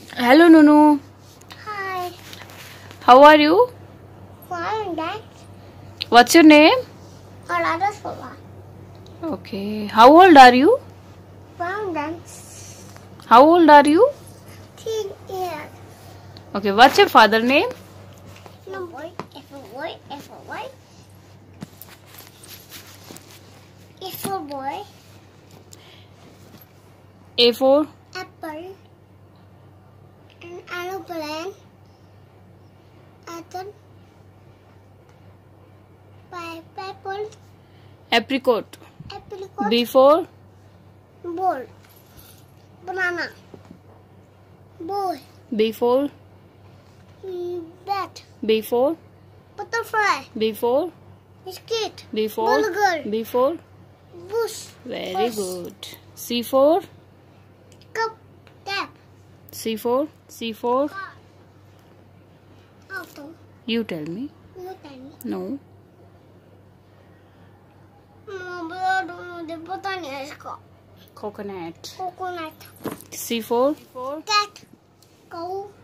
Hello, Nunu. Hi. How are you? Fine, Dad. What's your name? Another sofa. Okay. How old are you? Fine, Dad. How old are you? 10 years. Okay. What's your father name? No boy. If a boy. If a boy. If a boy. A for Apple. An aeroplane. Apple. Pineapple. apricot. Apricot. B for Ball. Banana. Boy. B for Bat. B for Butterfly. B for Biscuit. B for Burger. B for Bush. Very Bush. good. C for Cup. Tap. C for Car. Auto. You tell me. You tell me. No. मुझे पता नहीं है इसका. Coconut. Coconut. C for Cat. Cow.